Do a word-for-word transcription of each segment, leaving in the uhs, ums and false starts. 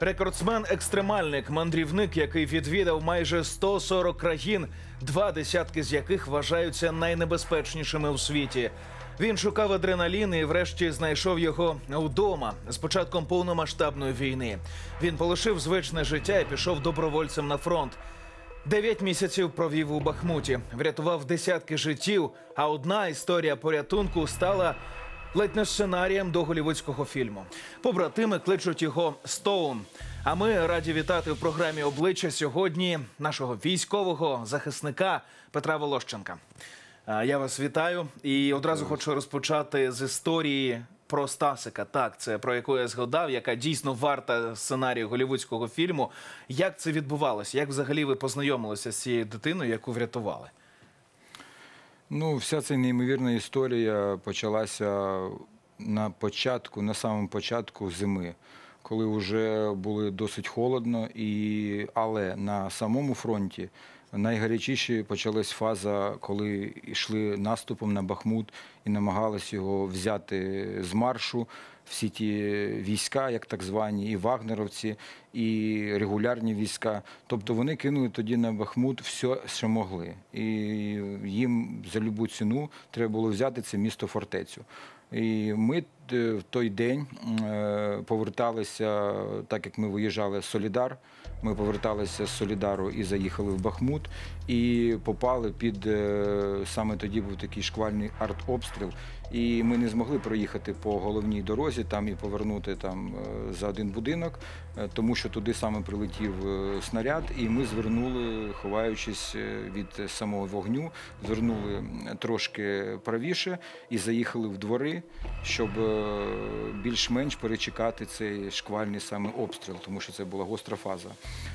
Рекордсмен-екстремальник, мандрівник, який відвідав майже сто сорок країн, два десятки з яких вважаються найнебезпечнішими у світі. Він шукав адреналін і врешті знайшов його вдома з початком повномасштабної війни. Він полишив звичне життя і пішов добровольцем на фронт. Дев'ять місяців провів у Бахмуті, врятував десятки життів, а одна історія порятунку стала ледь не сценарієм до голлівудського фільму. Побратими кличуть його Стоун. А ми раді вітати в програмі «Обличчя» сьогодні нашого військового захисника Петра Волощенка. Я вас вітаю і одразу хочу розпочати з історії про Стасика. Так, це про яку я згадав, яка дійсно варта сценарію голлівудського фільму. Як це відбувалося? Як взагалі ви познайомилися з цією дитиною, яку врятували? Ну, вся ця неймовірна історія почалася на початку, на самому початку зими, коли вже було досить холодно, і... але на самому фронті найгарячіше почалась фаза, коли йшли наступом на Бахмут і намагалися його взяти з маршу. Всі ті війська, як так звані, і вагнеровці, і регулярні війська. Тобто вони кинули тоді на Бахмут все, що могли. І їм за любу ціну треба було взяти це місто-фортецю. І ми в той день поверталися, так як ми виїжджали з Солідар, ми поверталися з Солідару і заїхали в Бахмут, і попали під, саме тоді був такий шквальний артобстріл, і ми не змогли проїхати по головній дорозі там і повернути там за один будинок, тому що туди саме прилетів снаряд, і ми звернули, ховаючись від самого вогню, звернули трошки правіше і заїхали в двори, щоб більш-менш перечекати цей шквальний саме обстріл, тому що це була гостра фаза.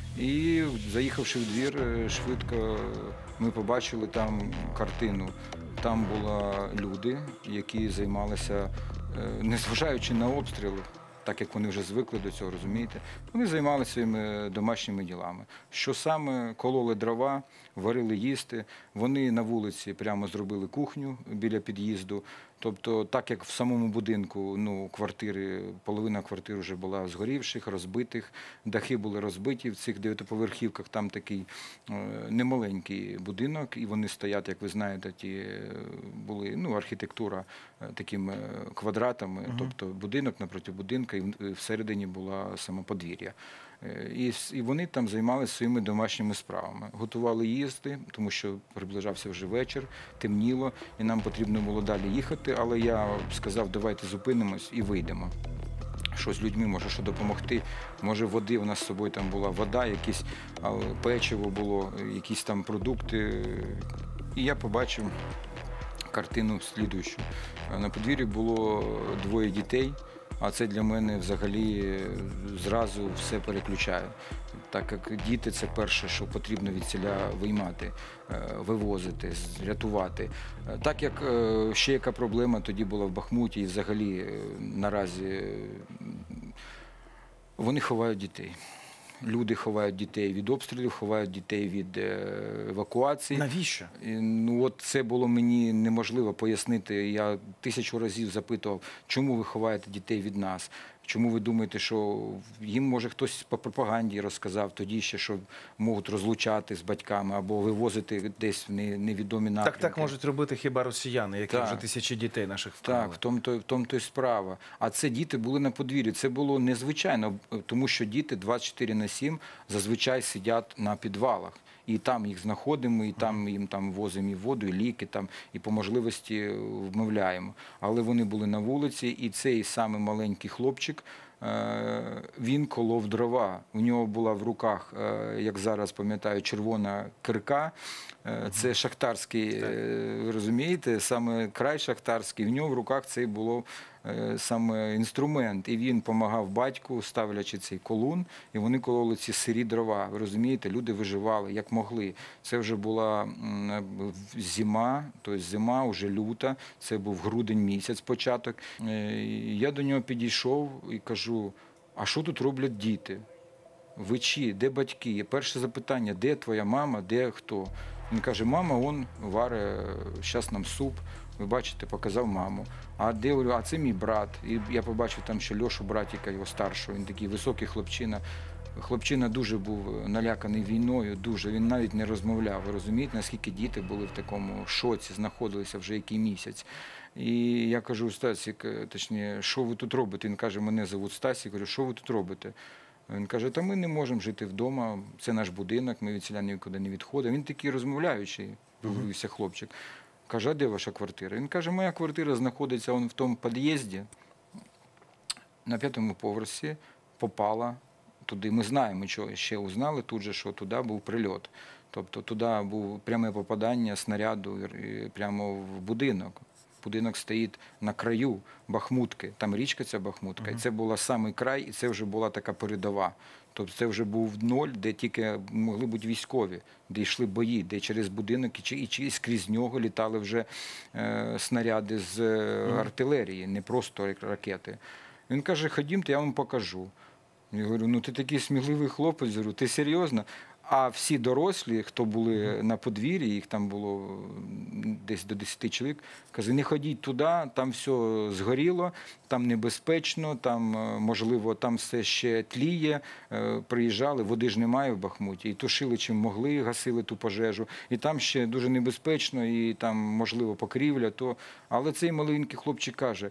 І заїхавши в двір, швидко ми побачили там картину. Там були люди, які займалися, незважаючи на обстріли, так як вони вже звикли до цього, розумієте, вони займалися своїми домашніми ділами. Що саме? Кололи дрова, варили їсти, вони на вулиці прямо зробили кухню біля під'їзду. Тобто, так як в самому будинку, ну, квартири, половина квартир вже була згорівших, розбитих, дахи були розбиті в цих дев'ятиповерхівках, там такий е, немаленький будинок, і вони стоять, як ви знаєте, ті були, ну, архітектура е, такими квадратами, uh-huh. тобто будинок напроти будинка, і всередині була сама подвір'я. І, і вони там займалися своїми домашніми справами. Готували їсти, тому що приближався вже вечір, темніло, і нам потрібно було далі їхати, але я сказав, давайте зупинимось і вийдемо. Що з людьми, може, що допомогти, може води, у нас з собою там була вода, якісь печиво було, якісь там продукти. І я побачив картину слідуючу. На подвір'ї було двоє дітей. А це для мене взагалі зразу все переключає. Так як діти – це перше, що потрібно від селя виймати, вивозити, рятувати. Так як ще яка проблема тоді була в Бахмуті і взагалі наразі вони ховають дітей. Люди ховають дітей від обстрілів, ховають дітей від евакуації. Навіщо? Ну, от це було мені неможливо пояснити. Я тисячу разів запитував, чому ви ховаєте дітей від нас? Чому ви думаєте, що їм, може, хтось по пропаганді розказав тоді ще, що можуть розлучати з батьками або вивозити десь в невідомі напрямки? Так, так можуть робити хіба росіяни, які так. вже тисячі дітей наших втратили. Так, в тому то, в тому то й справа. А це діти були на подвір'ї. Це було незвичайно, тому що діти двадцять чотири на сім зазвичай сидять на підвалах. І там їх знаходимо, і там їм там возимо і воду, і ліки, там, і по можливості вмовляємо. Але вони були на вулиці, і цей самий маленький хлопчик, він колов дрова. У нього була в руках, як зараз пам'ятаю, червона кирка. Це шахтарський, ви розумієте, саме край шахтарський. В нього в руках цей було саме інструмент. І він допомагав батьку, ставлячи цей колун, і вони кололи ці сирі дрова. Ви розумієте, люди виживали, як могли. Це вже була зима, тобто зима, вже люта, це був грудень місяць початок. Я до нього підійшов і кажу, а що тут роблять діти? Ви чи? Де батьки? Перше запитання, де твоя мама, де хто? Він каже, мама, он варить зараз нам суп, ви бачите, показав маму. А де, говорю, а це мій брат. І я побачив там ще Льошу, братіка його старшого, він такий високий хлопчина. Хлопчина дуже був наляканий війною, дуже, він навіть не розмовляв. Ви розумієте, наскільки діти були в такому шоці, знаходилися вже який місяць. І я кажу, Стасік, точніше, що ви тут робите? Він каже, мене звуть Стасік, я кажу, що ви тут робите? Він каже, та ми не можемо жити вдома, це наш будинок, ми від селян нікуди не відходимо. Він такий розмовляючий, виявився хлопчик. Каже, а де ваша квартира? Він каже, моя квартира знаходиться в тому під'їзді, на п'ятому поверсі, попала туди. Ми знаємо, що ще узнали тут же, що туди був прильот. Тобто туди був пряме попадання снаряду прямо в будинок. Будинок стоїть на краю Бахмутки, там річка ця Бахмутка, uh-huh. і це був самий край, і це вже була така передова. Тобто це вже був ноль, де тільки могли бути військові, де йшли бої, де через будинок і, і, і скрізь нього літали вже е, снаряди з uh-huh. артилерії, не просто ракети. Він каже, ходімте, я вам покажу. Я говорю, ну ти такий сміливий хлопець, говорю, ти серйозно? А всі дорослі, хто були на подвір'ї, їх там було десь до десяти чоловік, каже, не ходіть туди, там все згоріло, там небезпечно, там, можливо, там все ще тліє. Приїжджали, води ж немає в Бахмуті, і тушили чим могли, гасили ту пожежу. І там ще дуже небезпечно, і там, можливо, покрівля. То... Але цей маленький хлопчик каже,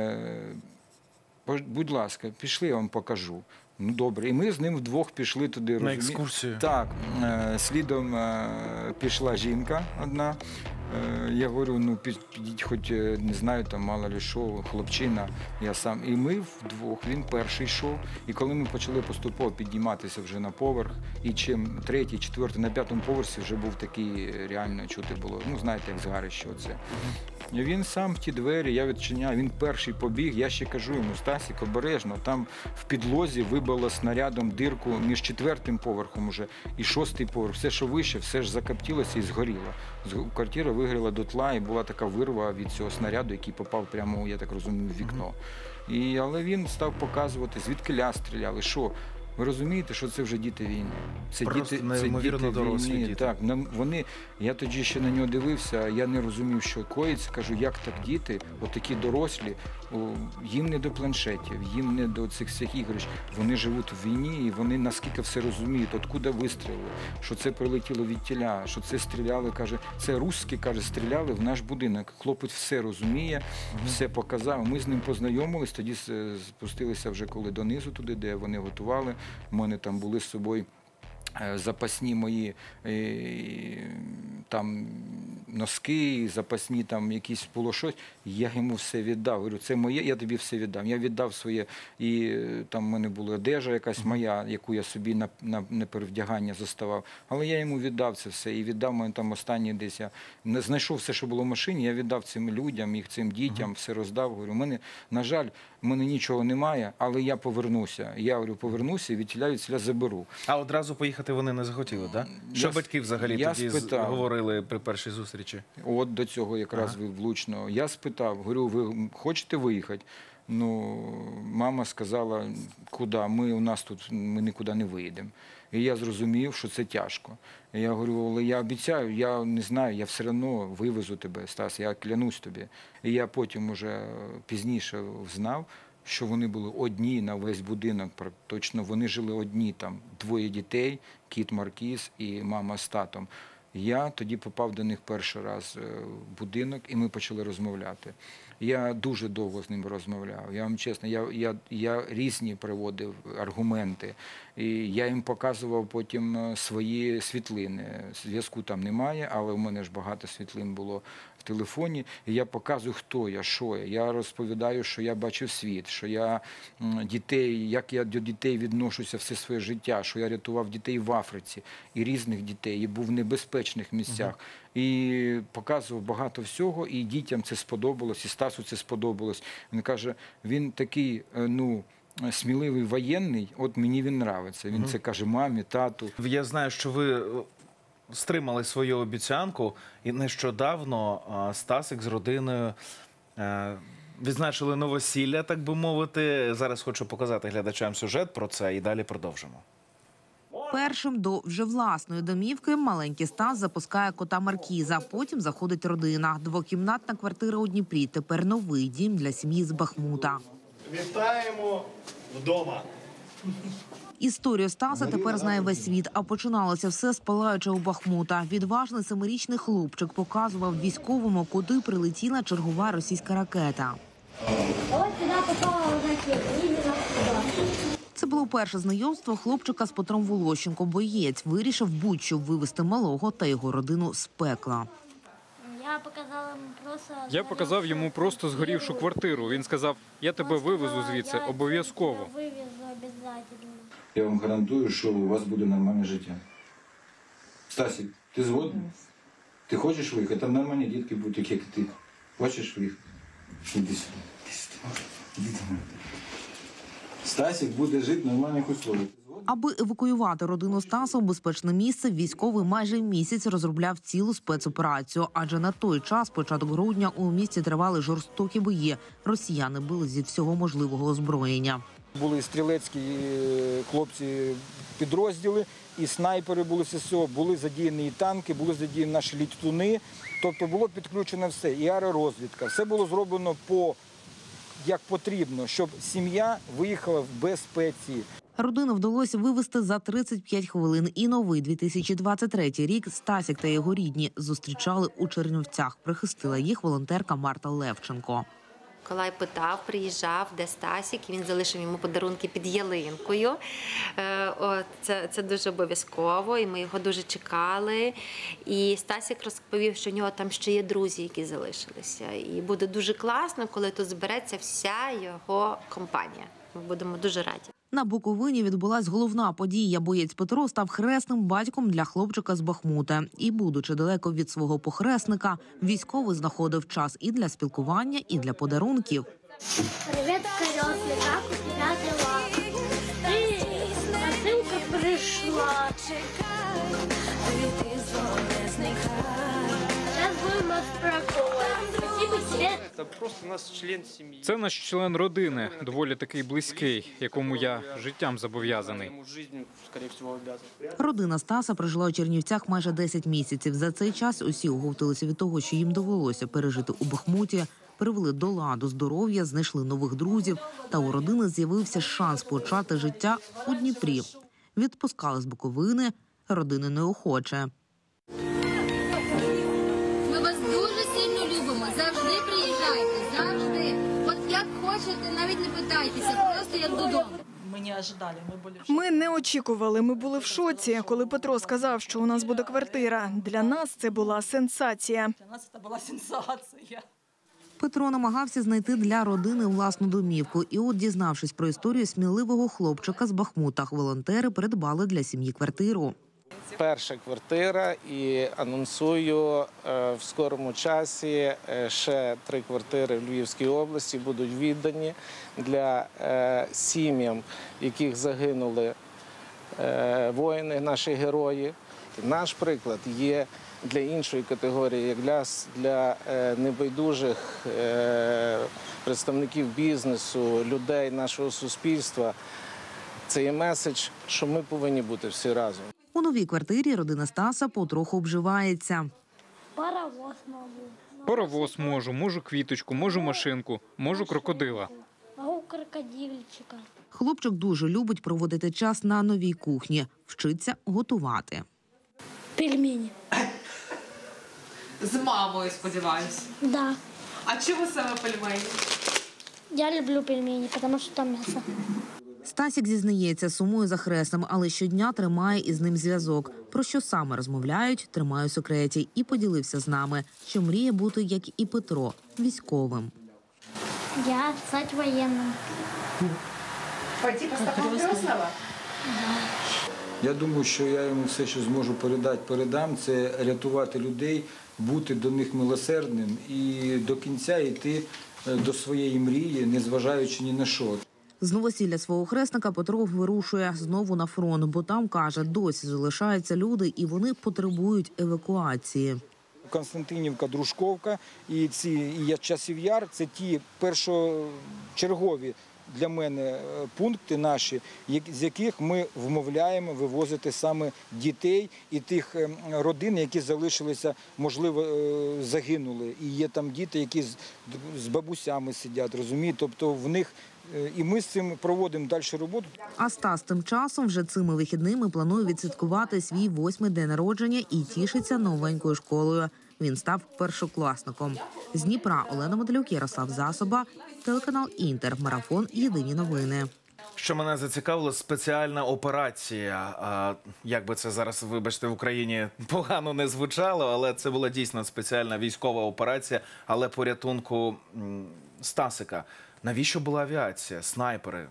будь ласка, пішли, я вам покажу. Ну, добре. І ми з ним вдвох пішли туди. На розумі... екскурсію. Так. Слідом пішла жінка одна. Я говорю, ну, підіть хоч, не знаю, там, мало ли що, хлопчина, я сам. І ми вдвох, він перший йшов. І коли ми почали поступово підніматися вже на поверх, і чим третій, четвертий, на п'ятому поверсі вже був такий, реально чути було, ну, знаєте, як згарище оце. І він сам в ті двері, я відчиняю, він перший побіг, я ще кажу йому, Стасік, обережно, там в підлозі вибило снарядом дирку між четвертим поверхом уже і шостий поверх. Все, що вище, все ж закоптілося і згоріло. Квартира вигоріла дотла, і була така вирва від цього снаряду, який попав прямо, я так розумію, в вікно. І, але він став показувати, звідки ля стріляли, що. Ви розумієте, що це вже діти війни? Це Просто діти, це діти дорослі війни. діти. Так, вони, я тоді ще на нього дивився, я не розумів, що коїться. Кажу, як так діти, отакі дорослі, о, їм не до планшетів, їм не до цих всіх ігрищ. Вони живуть в війні і вони наскільки все розуміють, откуда вистрілили, що це прилетіло від тіля, що це стріляли, каже, це русські, каже, стріляли в наш будинок. Хлопець все розуміє, mm-hmm. все показав. Ми з ним познайомились, тоді спустилися вже коли донизу туди, де вони готували. У мене там були з собою запасні мої там носки, запасні там якісь було щось. Я йому все віддав. Говорю, це моє, я тобі все віддам. Я віддав своє, і там в мене була одежа якась моя, яку я собі на, на, на перевдягання заставав. Але я йому віддав це все. І віддав мене там останні десь. Я знайшов все, що було в машині, я віддав цим людям, їх цим дітям, все роздав. Говорю, мене, на жаль, в мене нічого немає, але я повернуся. Я говорю, повернуся і від тіля від селя заберу. А одразу поїхати вони не захотіли, так? Да? Що я, батьки взагалі я тоді спитав, говорили при першій зустрічі? От до цього якраз ага. ви влучно. Я спитав, говорю, ви хочете виїхати? Ну, мама сказала, куди? Ми у нас тут, ми нікуди не виїдемо. І я зрозумів, що це тяжко. І я говорю, але я обіцяю, я не знаю, я все одно вивезу тебе, Стас, я клянусь тобі. І я потім уже пізніше знав, що вони були одні на весь будинок, точно вони жили одні, там двоє дітей, кіт Маркіз і мама з татом. Я тоді попав до них перший раз в будинок, і ми почали розмовляти. Я дуже довго з ним розмовляв. Я вам чесно, я, я, я різні приводив аргументи. І я їм показував потім свої світлини. Зв'язку там немає, але в мене ж багато світлин було в телефоні. І я показую, хто я, що я. Я розповідаю, що я бачив світ, що я дітей, як я до дітей відношуся все своє життя, що я рятував дітей в Африці і різних дітей, і був в небезпечних місцях. І показував багато всього, і дітям це сподобалось, і Стасу це сподобалось. Він каже, він такий, ну, сміливий воєнний, от мені він нравиться. Він це каже мамі, тату. Я знаю, що ви стримали свою обіцянку, і нещодавно Стасик з родиною відзначили новосілля, так би мовити. Зараз хочу показати глядачам сюжет про це і далі продовжимо. Першим до вже власної домівки маленький Стас запускає кота Маркіза. Потім заходить родина. Двокімнатна квартира у Дніпрі. Тепер новий дім для сім'ї з Бахмута. Вітаємо вдома. Історію Стаса тепер знає весь світ, а починалося все з палаючого Бахмута. Відважний семирічний хлопчик показував військовому, куди прилетіла чергова російська ракета. Ось сюди попала ракета, іменно сюди. Це було перше знайомство хлопчика з Петром Волощенком. Боєць вирішив будь-що вивезти малого та його родину з пекла. Я показала йому просто... Я показав йому просто згорівшу квартиру. Він сказав, я тебе вивезу звідси, обов'язково. Вивезу обов'язково. Я вам гарантую, що у вас буде нормальне життя. Стасік, ти згодний? Ти хочеш виїхати? Там нормальні дітки будуть, такі, як ти. Хочеш виїхати? Іди сюди. Іди до мене. Стасік буде жити в нормальних условиях. Аби евакуювати родину Стаса у безпечне місце, військовий майже місяць розробляв цілу спецоперацію. Адже на той час, початок грудня, у місті тривали жорстокі бої. Росіяни били зі всього можливого озброєння. Були стрілецькі хлопці підрозділи, і снайпери були з ССО, були задіяні і танки, були задіяні наші літуни. Тобто було підключено все, і аеророзвідка. Все було зроблено по, як потрібно, щоб сім'я виїхала в безпеці. Родину вдалося вивезти за тридцять п'ять хвилин. І новий дві тисячі двадцять третій рік Стасік та його рідні зустрічали у Чернівцях. Прихистила їх волонтерка Марта Левченко. Миколай питав, приїжджав, де Стасік, і він залишив йому подарунки під ялинкою. Це, це дуже обов'язково, і ми його дуже чекали. І Стасік розповів, що в нього там ще є друзі, які залишилися. І буде дуже класно, коли тут збереться вся його компанія. Ми будемо дуже раді. На Буковині відбулась головна подія. Боєць Петро став хресним батьком для хлопчика з Бахмута. І, будучи далеко від свого похресника, військовий знаходив час і для спілкування, і для подарунків. Привіт, Карьослі, як у тебе дела? Ти, посилка прийшла. Зараз будемо спрашувати. Спасибо тебе. Це просто наш член сім'ї. Це наш член родини, доволі такий близький, якому я життям зобов'язаний. Йому життю, скоріше всього, обов'язаний. Родина Стаса прожила у Чернівцях майже десять місяців. За цей час усі оговталися від того, що їм довелося пережити у Бахмуті, привели до ладу здоров'я, знайшли нових друзів. Та у родини з'явився шанс почати життя у Дніпрі. Відпускали з Буковини, родини неохоче. Ми вас дуже сильно любимо. Завжди приїжджайте. Завжди. От як хочете, навіть не питайтеся. Просто як додому. Ми не очікували, ми були в шоці, коли Петро сказав, що у нас буде квартира. Для нас це була сенсація. Петро намагався знайти для родини власну домівку. І от, дізнавшись про історію сміливого хлопчика з Бахмута, волонтери придбали для сім'ї квартиру. Перша квартира, і анонсую, в скорому часі ще три квартири в Львівській області будуть віддані для сім'ям, яких загинули воїни, наші герої. Наш приклад є для іншої категорії, як для, для небайдужих представників бізнесу, людей нашого суспільства. Це є меседж, що ми повинні бути всі разом. У новій квартирі родина Стаса потроху обживається. Паровоз можу. Паровоз можу, можу квіточку, можу машинку, можу крокодила. Можу крокодильчика. Хлопчик дуже любить проводити час на новій кухні. Вчиться готувати. Пельмені. З мамою, сподіваюся. Да. А чому саме пельмені? Я люблю пельмені, тому що там м'ясо. Стасік зізнається, сумує за хресним, але щодня тримає із ним зв'язок. Про що саме розмовляють, тримає у секреті. І поділився з нами, що мріє бути, як і Петро, військовим. Я стати воєнним. Пойти по стопам Крестного? Я думаю, що я йому все, що зможу передати, передам. Це рятувати людей, бути до них милосердним і до кінця йти до своєї мрії, незважаючи ні на що. З новосілля свого хресника Петро вирушує знову на фронт, бо там, каже, досі залишаються люди і вони потребують евакуації. Константинівка, Дружковка і ці і Часів Яр – це ті першочергові для мене пункти наші, з яких ми вмовляємо вивозити саме дітей і тих родин, які залишилися, можливо, загинули. І є там діти, які з бабусями сидять, розумієте? Тобто в них і ми з цим проводимо далі роботу. А Стас тим часом вже цими вихідними планує відсвяткувати свій восьмий день народження і тішиться новенькою школою. Він став першокласником. З Дніпра Олена Моделюк, Ярослав Засоба, телеканал Інтер, Марафон, Єдині новини. Що мене зацікавило, спеціальна операція. А, як би це зараз, вибачте, в Україні погано не звучало, але це була дійсно спеціальна військова операція, але по рятунку м, Стасика. Навіщо була авіація, снайпери?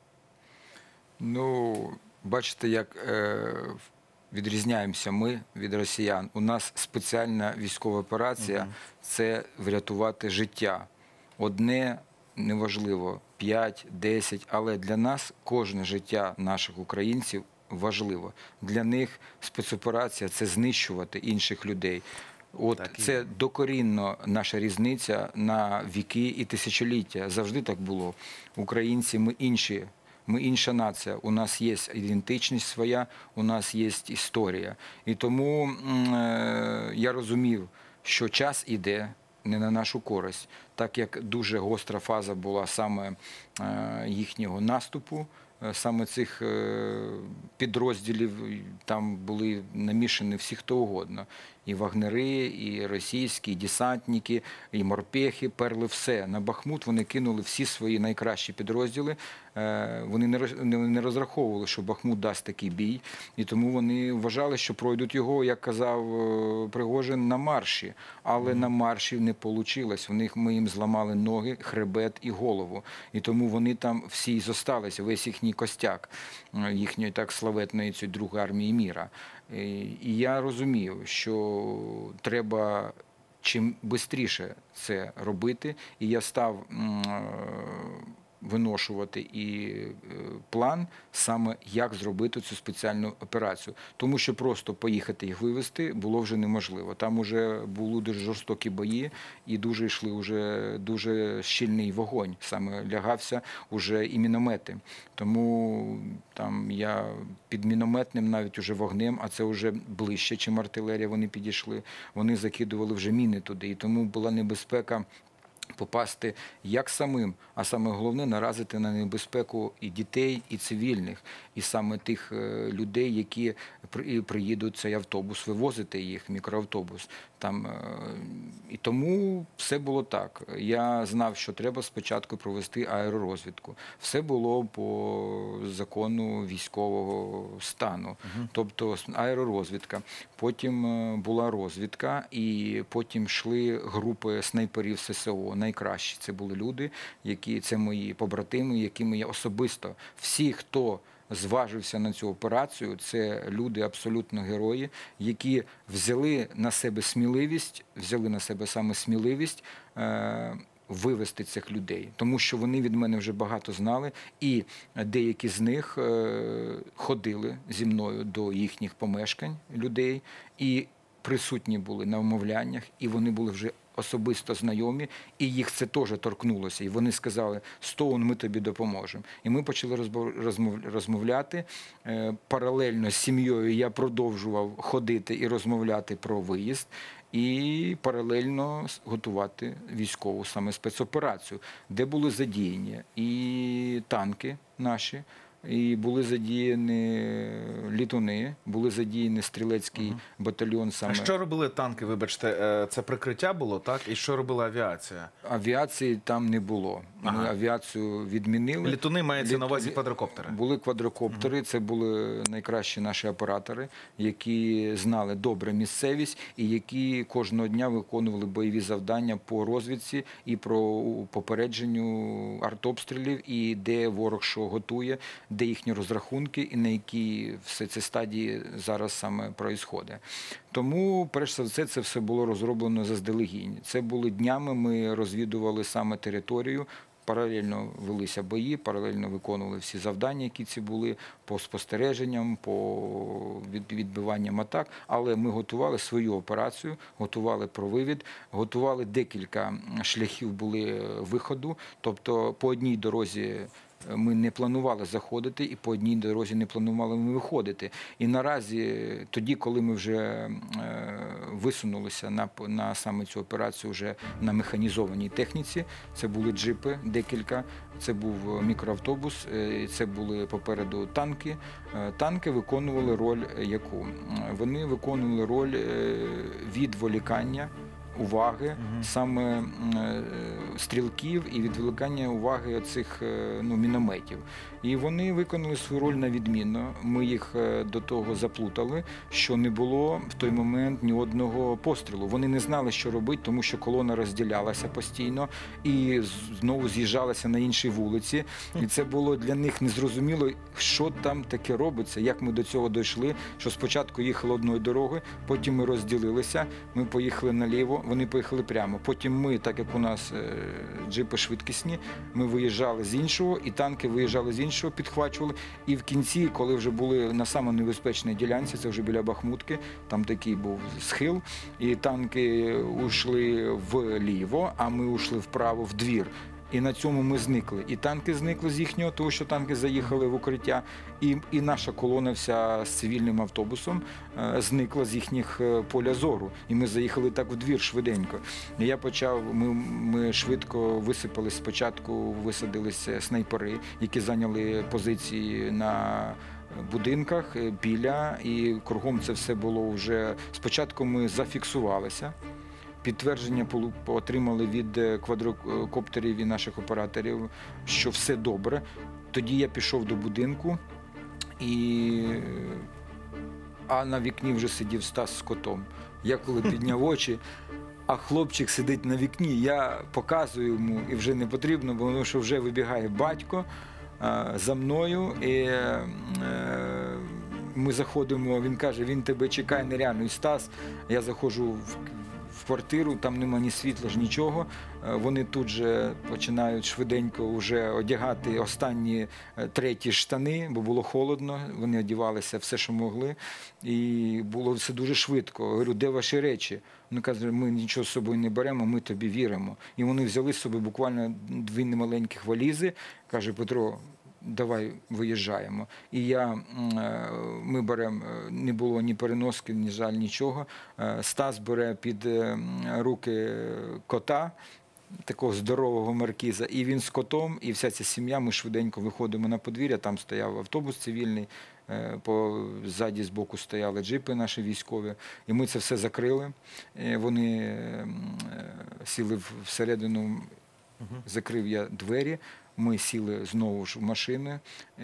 Ну, бачите, як е, відрізняємося ми від росіян. У нас спеціальна військова операція угу. – це врятувати життя. Одне неважливо, п'ять, десять, але для нас кожне життя наших українців важливо. Для них спецоперація – це знищувати інших людей. От так, це і... докорінно наша різниця на віки і тисячоліття. Завжди так було. Українці, ми інші. Ми інша нація, у нас є ідентичність своя, у нас є історія. І тому е, я розумів, що час іде не на нашу користь, так як дуже гостра фаза була саме е, їхнього наступу, саме цих е, підрозділів, там були намішані всі хто угодно. І вагнери, і російські, і десантники, і морпехи, перли все. На Бахмут вони кинули всі свої найкращі підрозділи. Вони не розраховували, що Бахмут дасть такий бій. І тому вони вважали, що пройдуть його, як казав Пригожин, на марші. Але mm. на марші не вийшло. Ми їм зламали ноги, хребет і голову. І тому вони там всі зосталися, весь їхній костяк, їхньої так славетної цієї Другої армії міра. І я розумів, що треба чим швидше це робити, і я став виношувати і план саме, як зробити цю спеціальну операцію. Тому що просто поїхати їх вивезти було вже неможливо. Там вже були дуже жорстокі бої і дуже йшли вже дуже щільний вогонь. Саме лягався вже і міномети. Тому там я під мінометним навіть уже вогнем, а це вже ближче, чим артилерія, вони підійшли. Вони закидували вже міни туди. І тому була небезпека попасти як самим, а саме головне наразити на небезпеку і дітей, і цивільних, і саме тих людей, які приїдуть цей автобус, вивозити їх, мікроавтобус. Там, і тому все було так. Я знав, що треба спочатку провести аеророзвідку. Все було по закону військового стану. Угу. Тобто аеророзвідка, потім була розвідка, і потім йшли групи снайперів ССО. Найкращі це були люди, які це мої побратими, якими я особисто, всі, хто зважився на цю операцію, це люди абсолютно герої, які взяли на себе сміливість, взяли на себе саме сміливість е вивести цих людей, тому що вони від мене вже багато знали, і деякі з них е ходили зі мною до їхніх помешкань людей, і присутні були на вмовляннях, і вони були вже особисто знайомі, і їх це теж торкнулося. І вони сказали, Стоун, ми тобі допоможемо. І ми почали розмовляти. Паралельно з сім'єю я продовжував ходити і розмовляти про виїзд, і паралельно готувати військову саме спецоперацію, де були задіяні і танки наші, і були задіяні літуни, були задіяні стрілецький угу. батальйон. Саме. А що робили танки, вибачте, це прикриття було, так? І що робила авіація? Авіації там не було. Ага. Ми авіацію відмінили. Літуни мається Літ... на увазі квадрокоптери? Були квадрокоптери, угу. це були найкращі наші оператори, які знали добре місцевість і які кожного дня виконували бойові завдання по розвідці і про попередженню артобстрілів, і де ворог що готує, де їхні розрахунки і на якій все це стадії зараз саме проїсходить. Тому, перш за все, це все було розроблено заздалегідь. Це були днями, ми розвідували саме територію, паралельно велися бої, паралельно виконували всі завдання, які ці були, по спостереженням, по відбиванням атак. Але ми готували свою операцію, готували провивід, готували декілька шляхів були виходу. Тобто по одній дорозі ми не планували заходити, і по одній дорозі не планували ми виходити. І наразі, тоді, коли ми вже висунулися на, на саме цю операцію вже на механізованій техніці, це були джипи декілька, це був мікроавтобус, це були попереду танки. Танки виконували роль яку? Вони виконували роль відволікання уваги саме стрілків і відволікання уваги цих ну, мінометів. І вони виконали свою роль на відмінно. Ми їх до того заплутали, що не було в той момент ні одного пострілу. Вони не знали, що робити, тому що колона розділялася постійно і знову з'їжджалася на іншій вулиці. І це було для них незрозуміло, що там таке робиться, як ми до цього дійшли, що спочатку їхали одною дорогою, потім ми розділилися, ми поїхали наліво, вони поїхали прямо. Потім ми, так як у нас джипи швидкісні, ми виїжджали з іншого, і танки виїжджали з іншого, підхвачували. І в кінці, коли вже були на самій небезпечній ділянці, це вже біля Бахмутки, там такий був схил, і танки ушли вліво, а ми ушли вправо в двір. І на цьому ми зникли. І танки зникли з їхнього, тому що танки заїхали в укриття, і, і наша колона вся з цивільним автобусом е, зникла з їхніх е, поля зору. І ми заїхали так в двір швиденько. І я почав, ми, ми швидко висипались спочатку, висадилися снайпери, які зайняли позиції на будинках біля, і кругом це все було вже. Спочатку ми зафіксувалися. Підтвердження отримали від квадрокоптерів і наших операторів, що все добре. Тоді я пішов до будинку, і... а на вікні вже сидів Стас з котом. Я коли підняв очі, а хлопчик сидить на вікні, я показую йому, і вже не потрібно, бо тому що вже вибігає батько за мною, і ми заходимо, він каже, він тебе чекає нереально. І Стас, я заходжу в в квартиру, там нема ні світла, ж нічого. Вони тут же починають швиденько вже одягати останні треті штани, бо було холодно, вони одягалися все, що могли, і було все дуже швидко. Говорю, де ваші речі? Вони кажуть, ми нічого з собою не беремо, ми тобі віримо. І вони взяли з собою буквально дві немаленьких валізи, каже, Петро, давай виїжджаємо. І я, ми беремо, не було ні переноски, ні жаль, нічого. Стас бере під руки кота, такого здорового маркіза, і він з котом, і вся ця сім'я, ми швиденько виходимо на подвір'я, там стояв автобус цивільний, позаді збоку стояли джипи наші військові, і ми це все закрили. Вони сіли всередину, закрив я двері, ми сіли знову ж в машини.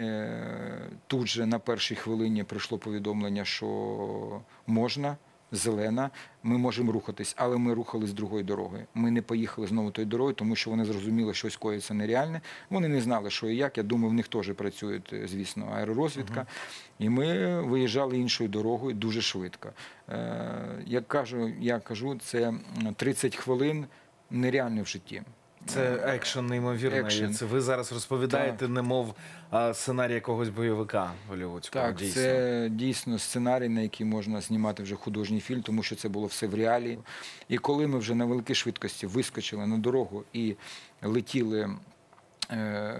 Тут же на першій хвилині прийшло повідомлення, що можна, зелена, ми можемо рухатись, але ми рухались другою дорогою. Ми не поїхали знову тою дорогою, тому що вони зрозуміли, що щось коїться нереальне. Вони не знали, що і як. Я думаю, в них теж працює, звісно, аеророзвідка. Uh-huh. І ми виїжджали іншою дорогою дуже швидко. Як кажу, я кажу, це тридцять хвилин нереально в житті. Це екшен неймовірний. Екшен. Це ви зараз розповідаєте, так, немов а, сценарій якогось бойовика голлівудського. Так, дійсно. Це дійсно сценарій, на який можна знімати вже художній фільм, тому що це було все в реалії. І коли ми вже на великій швидкості вискочили на дорогу і летіли е,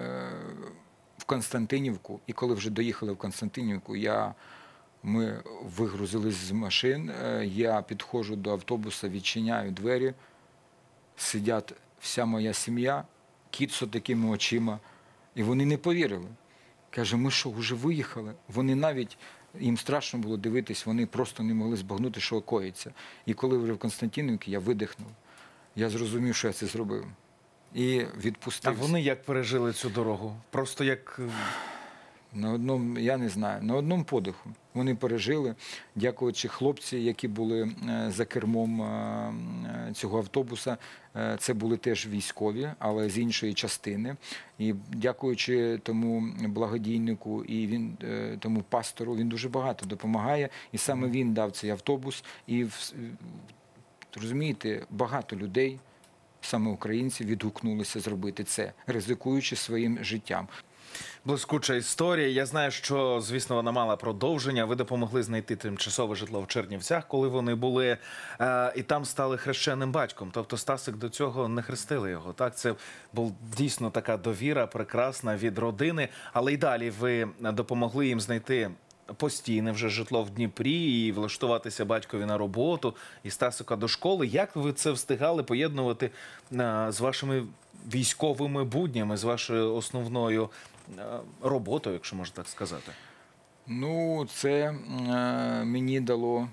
в Константинівку, і коли вже доїхали в Константинівку, я, ми вигрузились з машин, е, я підходжу до автобуса, відчиняю двері, сидять вся моя сім'я, кіт з такими очима, і вони не повірили. Каже, ми що, вже виїхали? Вони навіть, їм страшно було дивитись, вони просто не могли збагнути, що коїться. І коли вже в Константинівці, я видихнув. Я зрозумів, що я це зробив. І відпустив. А вони як пережили цю дорогу? Просто як... На одному, я не знаю, на одному подиху. Вони пережили, дякуючи хлопці, які були за кермом цього автобуса. Це були теж військові, але з іншої частини. І дякуючи тому благодійнику і він, тому пастору, він дуже багато допомагає. І саме він дав цей автобус. І, розумієте, багато людей саме українці відгукнулися зробити це, ризикуючи своїм життям. Блискуча історія. Я знаю, що, звісно, вона мала продовження. Ви допомогли знайти тимчасове житло в Чернівцях, коли вони були, е, і там стали хрещеним батьком. Тобто Стасик до цього не хрестили його. Так, це була дійсно така довіра прекрасна від родини. Але й далі ви допомогли їм знайти постійне вже житло в Дніпрі і влаштуватися батькові на роботу, і Стасика до школи. Як ви це встигали поєднувати е, з вашими військовими буднями, з вашою основною роботою, якщо можна так сказати? Ну, це е, мені дало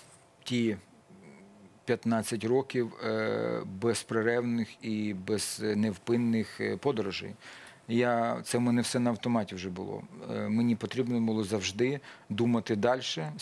ті п'ятнадцять років е, безперервних і безневпинних подорожей. Я, це в мене все на автоматі вже було. Е, мені потрібно було завжди думати далі,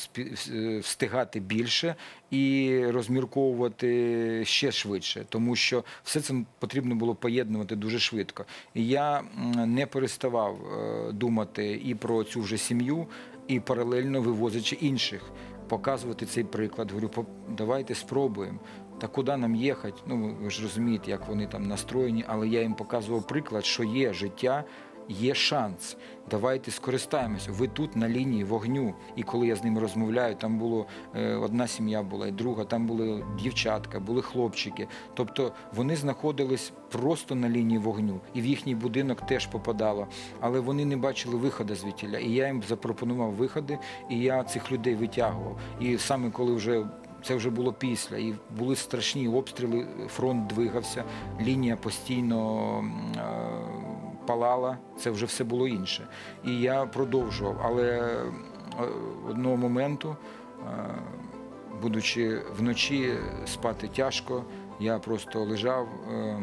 встигати більше і розмірковувати ще швидше, тому що все це потрібно було поєднувати дуже швидко. І я не переставав думати і про цю вже сім'ю, і паралельно вивозячи інших, показувати цей приклад. Говорю, давайте спробуємо. Та куди нам їхати? Ну, ви ж розумієте, як вони там настроєні, але я їм показував приклад, що є життя, є шанс. Давайте скористаємося. Ви тут на лінії вогню. І коли я з ними розмовляю, там було е, одна сім'я була, і друга, там були дівчатка, були хлопчики. Тобто вони знаходились просто на лінії вогню. І в їхній будинок теж попадало. Але вони не бачили виходу звідтіля. І я їм запропонував виходи, і я цих людей витягував. І саме коли вже це вже було після, і були страшні обстріли, фронт двигався, лінія постійно е, палала, це вже все було інше. І я продовжував, але одного моменту, е, будучи вночі, спати тяжко, я просто лежав е,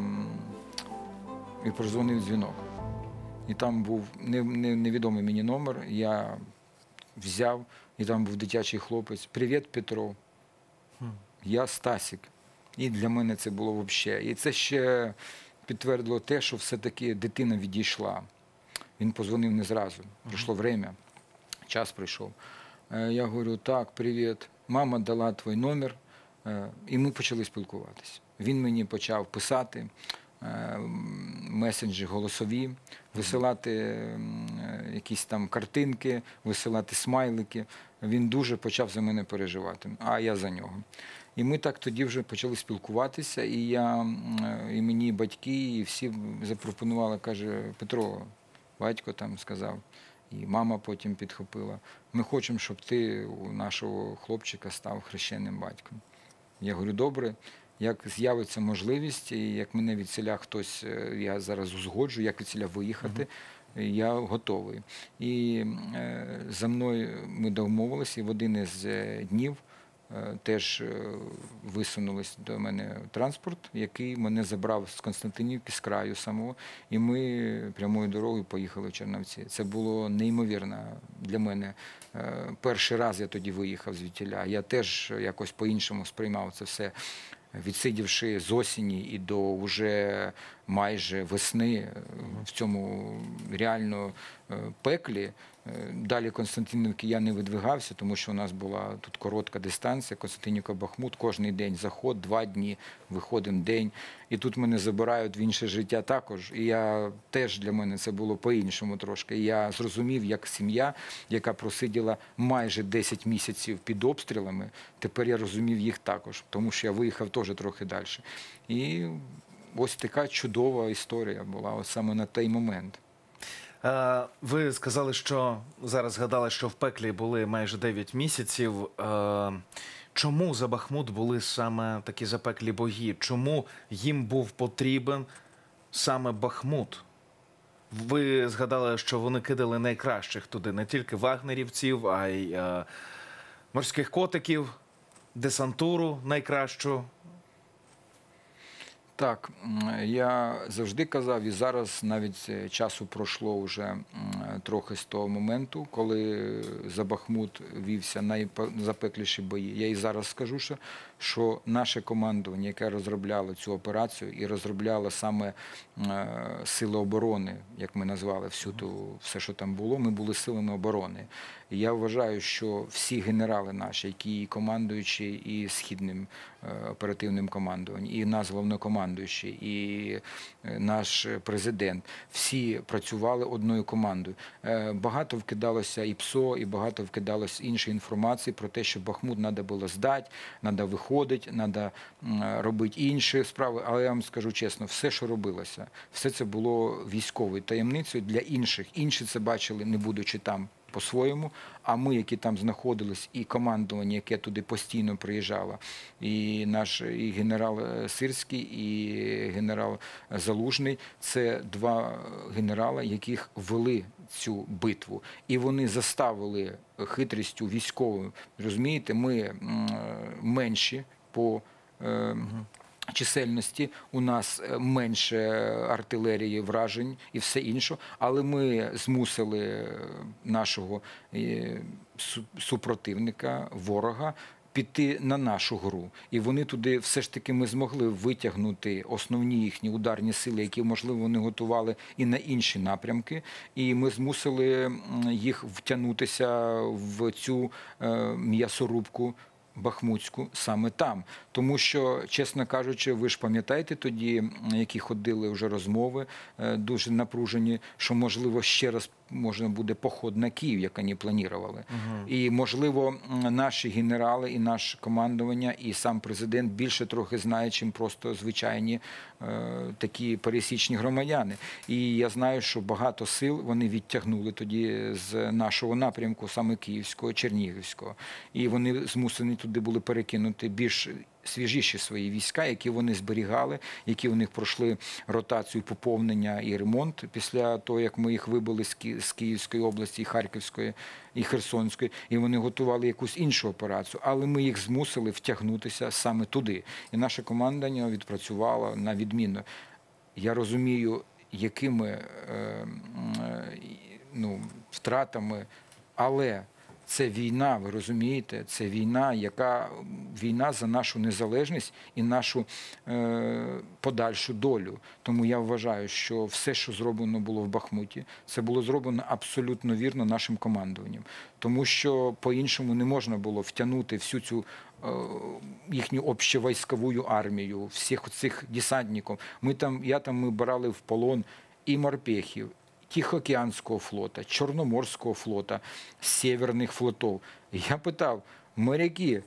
і прозвонив дзвінок. І там був не, не, невідомий мені номер, я взяв, і там був дитячий хлопець. «Привіт, Петро. Я Стасик». І для мене це було взагалі. І це ще підтвердило те, що все-таки дитина відійшла. Він позвонив не зразу. Прийшло время, час прийшов. Я говорю, так, привіт, мама дала твій номер. І ми почали спілкуватися. Він мені почав писати месенджі голосові, висилати якісь там картинки, висилати смайлики. Він дуже почав за мене переживати, а я за нього. І ми так тоді вже почали спілкуватися, і я, і мені батьки, і всі запропонували, каже, Петро, батько там сказав, і мама потім підхопила, ми хочемо, щоб ти у нашого хлопчика став хрещеним батьком. Я говорю, добре. Як з'явиться можливість, і як мене від селя хтось, я зараз узгоджу, як від селя виїхати, uh-huh. я готовий. І е, за мною ми домовилися, і в один із днів е, теж висунулись до мене транспорт, який мене забрав з Константинівки, з краю самого, і ми прямою дорогою поїхали в Чернівці. Це було неймовірно для мене. Е, перший раз я тоді виїхав звідтіля. Я теж якось по-іншому сприймав це все. Відсидівши з осені і до вже майже весни в цьому реально пеклі. Далі Константинівки я не видвигався, тому що у нас була тут коротка дистанція, Константинівка-Бахмут, кожний день заход, два дні, виходимо день. І тут мене забирають в інше життя також. І я теж для мене це було по-іншому трошки. І я зрозумів, як сім'я, яка просиділа майже десять місяців під обстрілами, тепер я розумів їх також, тому що я виїхав теж трохи далі. І ось така чудова історія була от саме на той момент. Ви сказали, що зараз згадали, що в пеклі були майже дев'ять місяців. Чому за Бахмут були саме такі запеклі бої? Чому їм був потрібен саме Бахмут? Ви згадали, що вони кидали найкращих туди, не тільки вагнерівців, а й морських котиків, десантуру найкращу. Так, я завжди казав, і зараз навіть часу пройшло вже трохи з того моменту, коли за Бахмут вівся найзапекліші бої. Я і зараз скажу, що, що наше командування, яке розробляло цю операцію і розробляло саме е, сили оборони, як ми назвали всю ту, все, що там було, ми були силами оборони. І я вважаю, що всі генерали наші, які і командуючі, і Східним е, оперативним командуванням, і наш головнокомандуючий, і е, наш президент, всі працювали одною командою. Е, багато вкидалося і ПСО, і багато вкидалося іншої інформації про те, що Бахмут треба було здати, треба виходити, треба е, робити інші справи. Але я вам скажу чесно, все, що робилося, все це було військовою таємницею для інших. Інші це бачили, не будучи там, по-своєму, а ми, які там знаходились, і командування, яке туди постійно приїжджало, і наш і генерал Сирський, і генерал Залужний, це два генерала, яких вели цю битву. І вони заставили хитрістю військовою. Розумієте, ми менші по чисельності, у нас менше артилерії, вражень і все інше, але ми змусили нашого супротивника, ворога, піти на нашу гру. І вони туди все ж таки ми змогли витягнути основні їхні ударні сили, які, можливо, вони готували і на інші напрямки. І ми змусили їх втягнутися в цю м'ясорубку Бахмутську саме там. Тому що, чесно кажучи, ви ж пам'ятаєте тоді, які ходили вже розмови, дуже напружені, що, можливо, ще раз можна буде поход на Київ, як вони планували. Угу. І, можливо, наші генерали і наше командування, і сам президент більше трохи знає, чим просто звичайні е, такі пересічні громадяни. І я знаю, що багато сил вони відтягнули тоді з нашого напрямку, саме Київського, Чернігівського. І вони змусені туди були перекинути більш свіжіші свої війська, які вони зберігали, які у них пройшли ротацію, поповнення і ремонт після того, як ми їх вибили з Київської області, і Харківської, і Херсонської, і вони готували якусь іншу операцію. Але ми їх змусили втягнутися саме туди. І наше командування відпрацювало на відмінно. Я розумію, якими е, е, ну, втратами, але це війна, ви розумієте, це війна, яка війна за нашу незалежність і нашу е, подальшу долю. Тому я вважаю, що все, що зроблено було в Бахмуті, це було зроблено абсолютно вірно нашим командуванням. Тому що по-іншому не можна було втягнути всю цю е, їхню общевійськову армію, всіх цих десантників. Ми там, я там ми брали в полон і морпехів, Тихоокеанського флота, Чорноморського флота, Северних флотів. Я питав: моряки,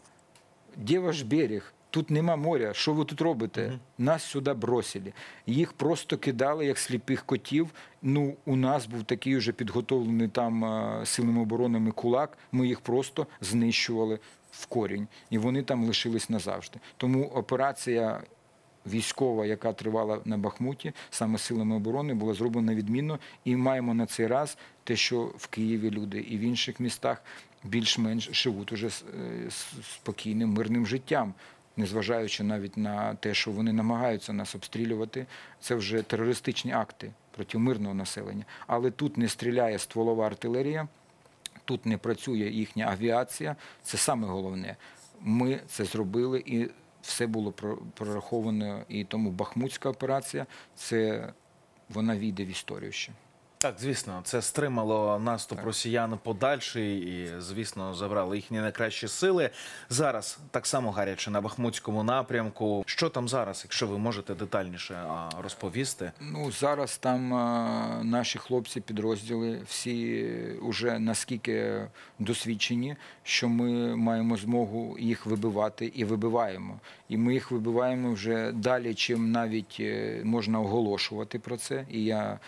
де ваш берег? Тут нема моря, що ви тут робите? Mm-hmm. Нас сюди бросили. Їх просто кидали, як сліпих котів. Ну, у нас був такий вже підготовлений там силами оборонами кулак, ми їх просто знищували в корінь. І вони там лишились назавжди. Тому операція військова, яка тривала на Бахмуті, саме силами оборони, була зроблена відмінно. І маємо на цей раз те, що в Києві люди і в інших містах більш-менш живуть уже спокійним, мирним життям, незважаючи навіть на те, що вони намагаються нас обстрілювати. Це вже терористичні акти проти мирного населення. Але тут не стріляє стволова артилерія, тут не працює їхня авіація. Це саме головне. Ми це зробили, і все було прораховано, і тому Бахмутська операція, це вона війде в історію ще. Так, звісно, це стримало наступ так. росіян подальший і, звісно, забрали їхні найкращі сили. Зараз так само гаряче на Бахмутському напрямку. Що там зараз, якщо ви можете детальніше розповісти? Ну, зараз там а, наші хлопці, підрозділи, всі вже наскільки досвідчені, що ми маємо змогу їх вибивати і вибиваємо. І ми їх вибиваємо вже далі, чим навіть можна оголошувати про це. І я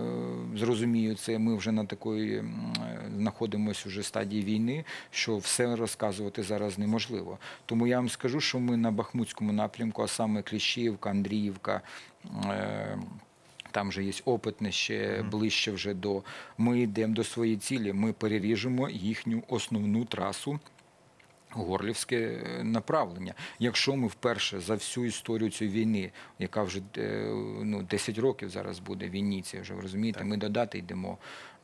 зрозумію це, ми вже на такої знаходимося вже стадії війни, що все розказувати зараз неможливо. Тому я вам скажу, що ми на Бахмутському напрямку, а саме Кліщіївка, Андріївка, там вже є опитне, ще ближче вже до... Ми йдемо до своєї цілі, ми переріжемо їхню основну трасу горлівське направлення. Якщо ми вперше за всю історію цієї війни, яка вже ну, десять років зараз буде війні, це вже, ви розумієте, ми до дати йдемо.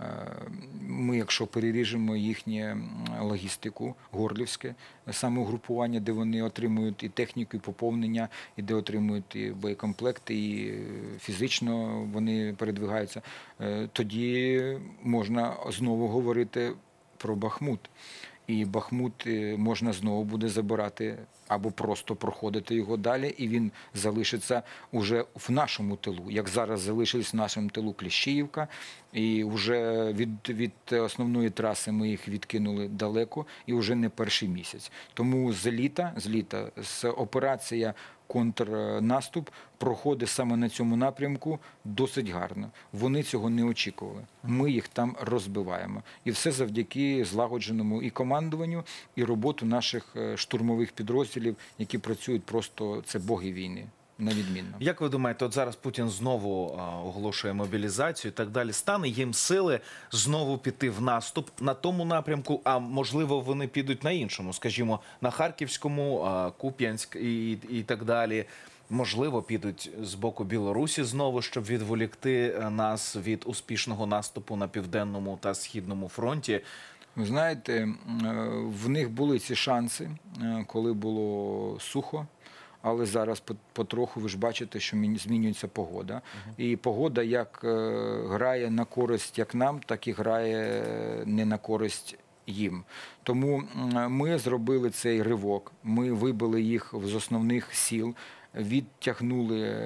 Ми, якщо переріжемо їхню логістику, горлівське, саме угрупування, де вони отримують і техніку, і поповнення, і де отримують і боєкомплекти, і фізично вони передвигаються, тоді можна знову говорити про Бахмут. І Бахмут можна знову буде забирати або просто проходити його далі, і він залишиться уже в нашому тилу. Як зараз залишились в нашому тилу Кліщіївка, і вже від, від основної траси ми їх відкинули далеко, і вже не перший місяць. Тому з літа, з літа, з операція контрнаступ проходить саме на цьому напрямку досить гарно. Вони цього не очікували. Ми їх там розбиваємо. І все завдяки злагодженому і командуванню, і роботу наших штурмових підрозділів, які працюють просто, це боги війни. Невідмінно. Як ви думаєте, от зараз Путін знову а, оголошує мобілізацію і так далі, стане їм сили знову піти в наступ на тому напрямку, а можливо вони підуть на іншому, скажімо, на Харківському, а, Куп'янськ і, і так далі. Можливо, підуть з боку Білорусі знову, щоб відволікти нас від успішного наступу на Південному та Східному фронті. Ви знаєте, в них були ці шанси, коли було сухо. Але зараз потроху ви ж бачите, що змінюється погода. Uh-huh. І погода як грає на користь як нам, так і грає не на користь їм. Тому ми зробили цей ривок, ми вибили їх з основних сіл, відтягнули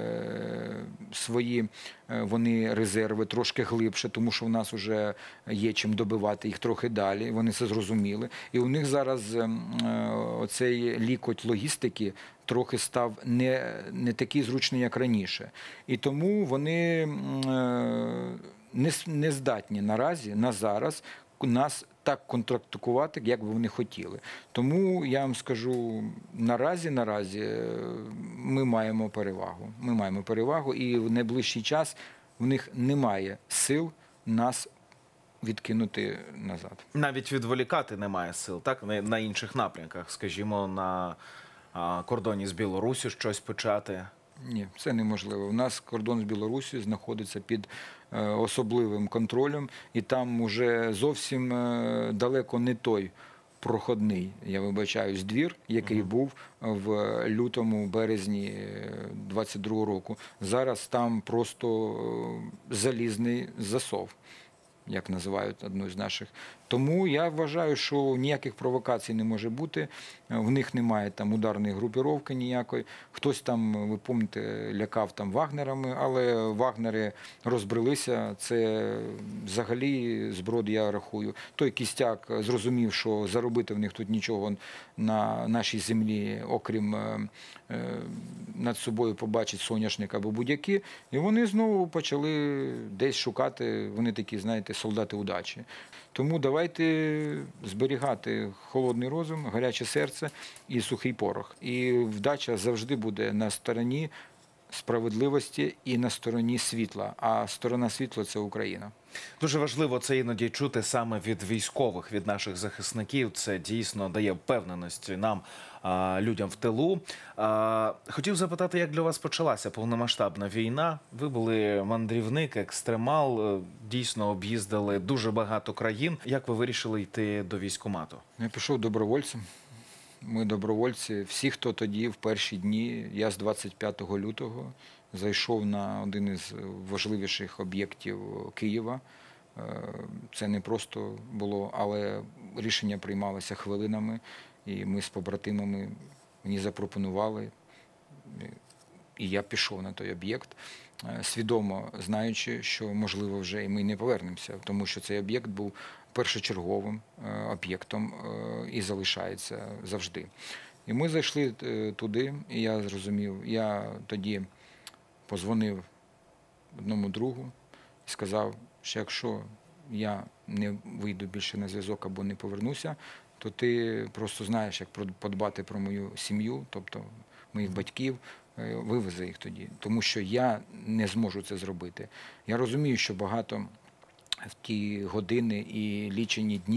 свої вони резерви трошки глибше, тому що в нас вже є чим добивати їх трохи далі, вони це зрозуміли. І у них зараз оцей лікоть логістики трохи став не, не такий зручний, як раніше. І тому вони не, не здатні наразі, на зараз, нас так контрактувати, як би вони хотіли. Тому я вам скажу, наразі, наразі ми маємо перевагу. Ми маємо перевагу, і в найближчий час в них немає сил нас відкинути назад. Навіть відволікати немає сил, так? На інших напрямках, скажімо, на кордоні з Білоруссю щось почати? Ні, це неможливо. У нас кордон з Білоруссю знаходиться під особливим контролем, і там вже зовсім далеко не той проходний, я вибачаюсь, двір, який uh-huh. був в лютому, березні двадцять другого року. Зараз там просто залізний засов, як називають одну з наших. Тому я вважаю, що ніяких провокацій не може бути, в них немає там ударної групіровки ніякої. Хтось там, ви пам'ятаєте, лякав там вагнерами, але вагнери розбрелися, це взагалі зброд, я рахую. Той кістяк зрозумів, що заробити в них тут нічого на нашій землі, окрім над собою побачить соняшник або будь-які, і вони знову почали десь шукати, вони такі, знаєте, солдати удачі. Тому давайте зберігати холодний розум, гаряче серце і сухий порох. І вдача завжди буде на стороні справедливості і на стороні світла. А сторона світла – це Україна. Дуже важливо це іноді чути саме від військових, від наших захисників. Це дійсно дає впевненості нам, людям в тилу. Хотів запитати, як для вас почалася повномасштабна війна? Ви були мандрівник, екстремал, дійсно об'їздили дуже багато країн. Як ви вирішили йти до військкомату? Я пішов добровольцем. Ми добровольці. Всі, хто тоді, в перші дні, я з двадцять п'ятого лютого зайшов на один із важливіших об'єктів Києва. Це не просто було, але рішення приймалося хвилинами. І ми з побратимами мені запропонували, і я пішов на той об'єкт, свідомо знаючи, що, можливо, вже і ми не повернемося, тому що цей об'єкт був першочерговим об'єктом і залишається завжди. І ми зайшли туди, і я зрозумів, я тоді подзвонив одному другу і сказав, що якщо я не вийду більше на зв'язок або не повернуся, то ти просто знаєш, як подбати про мою сім'ю, тобто моїх батьків, вивези їх тоді. Тому що я не зможу це зробити. Я розумію, що багато в ті години і лічені дні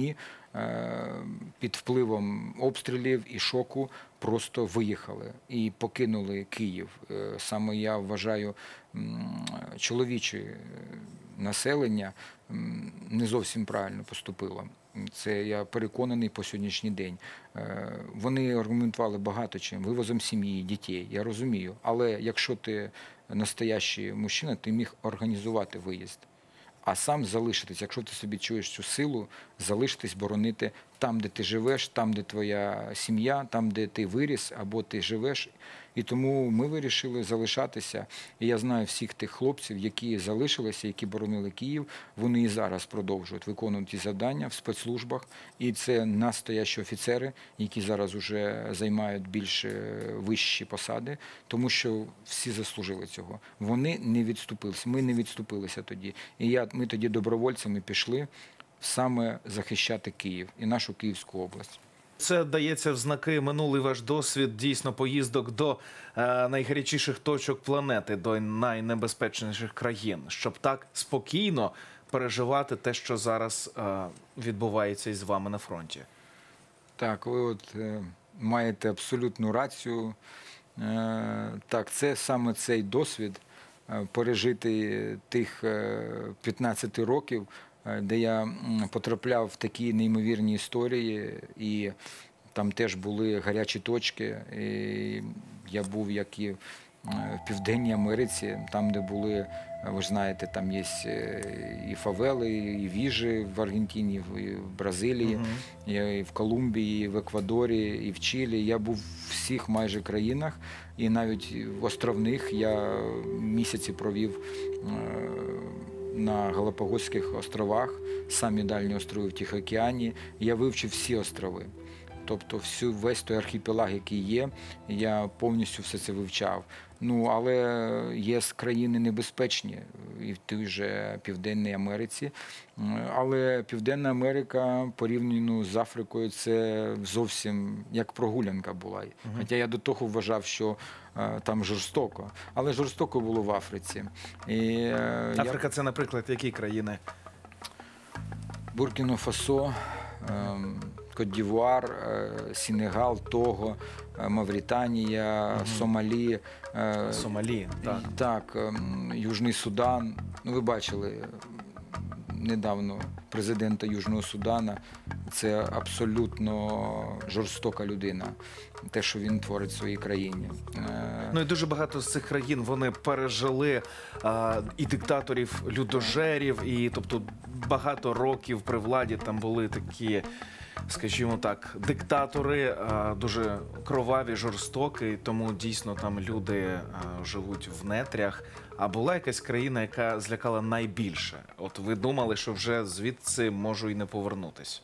під впливом обстрілів і шоку просто виїхали і покинули Київ. Саме я вважаю, чоловіче населення не зовсім правильно поступило. Це я переконаний по сьогоднішній день. Вони аргументували багато чим, вивозом сім'ї, дітей, я розумію. Але якщо ти настоящий мужчина, ти міг організувати виїзд. А сам залишитись, якщо ти собі чуєш цю силу, залишитись, боронити там, де ти живеш, там, де твоя сім'я, там, де ти виріс або ти живеш. І тому ми вирішили залишатися. І я знаю всіх тих хлопців, які залишилися, які боронили Київ, вони і зараз продовжують виконувати ті завдання в спецслужбах. І це настоящі офіцери, які зараз вже займають більш вищі посади, тому що всі заслужили цього. Вони не відступилися, ми не відступилися тоді. І я, ми тоді добровольцями пішли саме захищати Київ і нашу Київську область. Це дається в знаки минулий ваш досвід дійсно поїздок до е, найгарячіших точок планети, до найнебезпечніших країн, щоб так спокійно переживати те, що зараз е, відбувається із вами на фронті. Так, ви от е, маєте абсолютну рацію. Е, так, це саме цей досвід е, пережити тих е, п'ятнадцять років, де я потрапляв в такі неймовірні історії, і там теж були гарячі точки. І я був як і в Південній Америці, там, де були, ви ж знаєте, там є і фавели, і віжі в Аргентині, і в Бразилії, uh-huh. і в Колумбії, і в Еквадорі, і в Чилі. Я був в всіх майже країнах, і навіть в островних я місяці провів на Галапагоських островах, самі дальні острови в Тихоокеані. Я вивчив всі острови. Тобто всю, весь той архіпелаг, який є, я повністю все це вивчав. Ну, але є країни небезпечні, і в тій же Південній Америці. Але Південна Америка порівняно з Африкою це зовсім як прогулянка була. Угу. Хоча я до того вважав, що а, там жорстоко. Але жорстоко було в Африці. І, Африка я... – це, наприклад, які країни? Буркіна-Фасо, Кот-д'Івуар, Сенегал, Того, Мавританія, угу. Сомалі. Сомалі, так. Так, Южний Судан. Ну, ви бачили недавно президента Южного Судана. Це абсолютно жорстока людина. Те, що він творить в своїй країні. Ну і дуже багато з цих країн вони пережили а, і диктаторів, людожерів, і тобто багато років при владі там були такі, скажімо так, диктатори, а, дуже кроваві, жорстокі, тому дійсно там люди а, живуть в нетрях. А була якась країна, яка злякала найбільше? От ви думали, що вже звідси можу і не повернутися?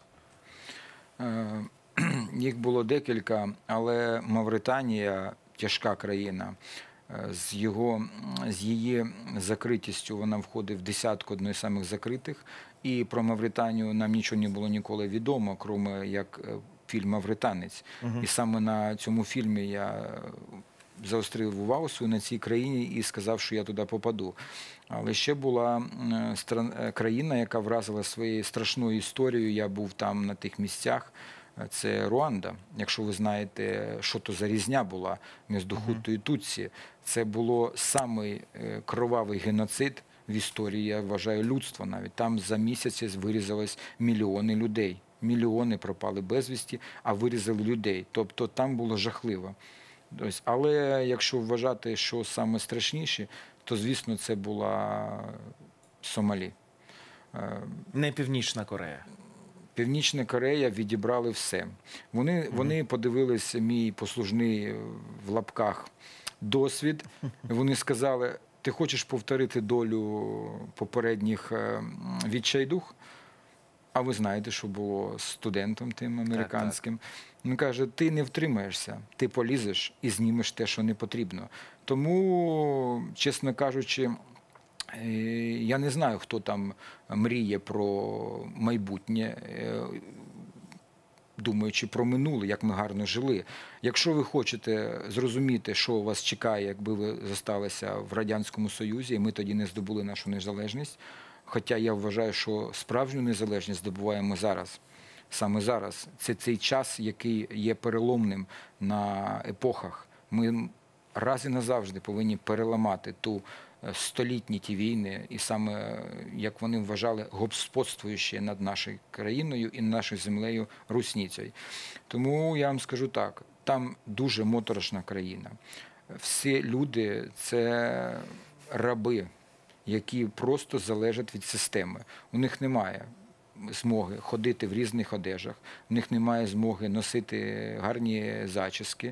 Їх було декілька, але Мавританія – тяжка країна. З, його, з її закритістю вона входить в десятку одної з самих закритих. І про Мавританію нам нічого не було ніколи відомо, крім як фільм «Мавританець». Угу. І саме на цьому фільмі я заострив увагу свою на цій країні і сказав, що я туди попаду. Але ще була країна, яка вразила своєю страшною історією. Я був там на тих місцях. Це Руанда. Якщо ви знаєте, що то за різня була між Хуту і Тутсі. Це було самий кровавий геноцид в історії, я вважаю, людства навіть. Там за місяць вирізались мільйони людей. Мільйони пропали безвісті, а вирізали людей. Тобто там було жахливо. Але якщо вважати, що саме страшніше, то, звісно, це була Сомалі. Не Північна Корея. Північна Корея відібрали все. Вони, mm-hmm. вони подивились мій послужний в лапках досвід. Вони сказали, ти хочеш повторити долю попередніх відчайдух? А ви знаєте, що було з студентом тим американським. Так, так. Він каже, ти не втримаєшся, ти полізеш і знімеш те, що не потрібно. Тому, чесно кажучи, я не знаю, хто там мріє про майбутнє, думаючи про минуле, як ми гарно жили. Якщо ви хочете зрозуміти, що вас чекає, якби ви залишилися в Радянському Союзі, і ми тоді не здобули нашу незалежність, хоча я вважаю, що справжню незалежність здобуваємо зараз. саме зараз. Це цей час, який є переломним на епохах. Ми раз і назавжди повинні переламати ту столітні ті війни, і саме, як вони вважали, господствуючи над нашою країною і нашою землею русницею. Тому я вам скажу так, там дуже моторошна країна. Всі люди – це раби, які просто залежать від системи. У них немає змоги ходити в різних одежах, у них немає змоги носити гарні зачіски.